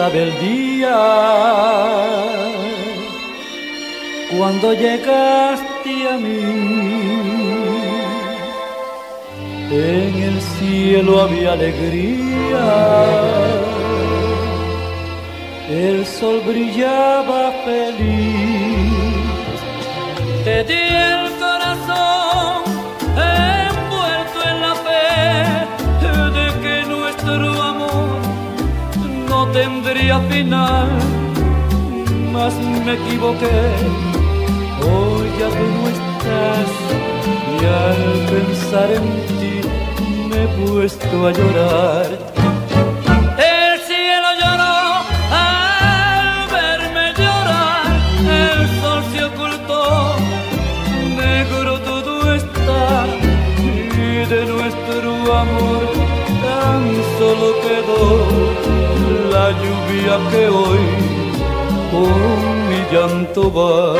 sabe el día cuando llegaste a mí. En el cielo había alegría, el sol brillaba feliz. Te di el corazón envuelto en la fe de que nuestro amor no tendría final, mas me equivoqué. Hoy ya tú no estás y al pensar en ti me he puesto a llorar. El cielo lloró al verme llorar, el sol se ocultó, negro todo está, y de nuestro amor tan solo quedó la lluvia que hoy con mi llanto va.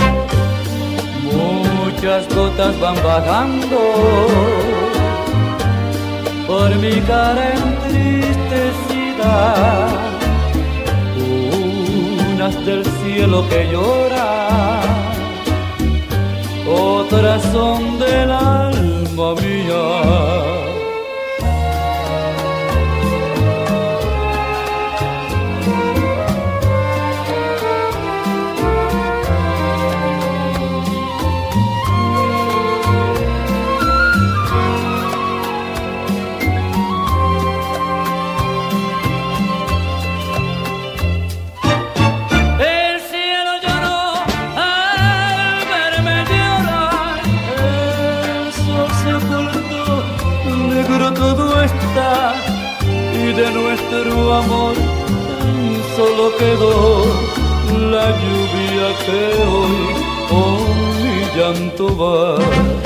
Muchas gotas van bajando por mi cara entristecida, unas del cielo que llora, otras son del alma mía. Todo está y de nuestro amor tan solo quedó la lluvia que hoy con mi llanto va.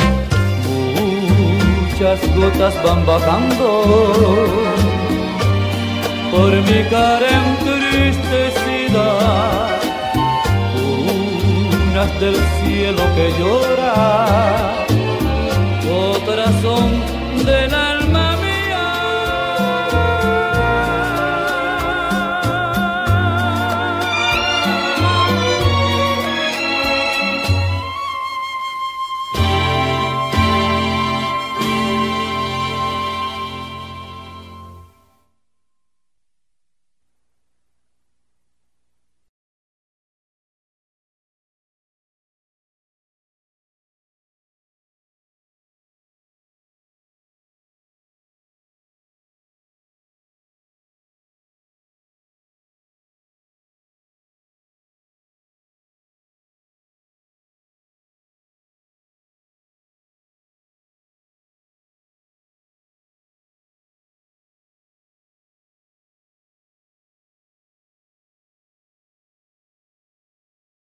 Muchas gotas van bajando por mi cara entristecida, unas del cielo que llora, otras son del alma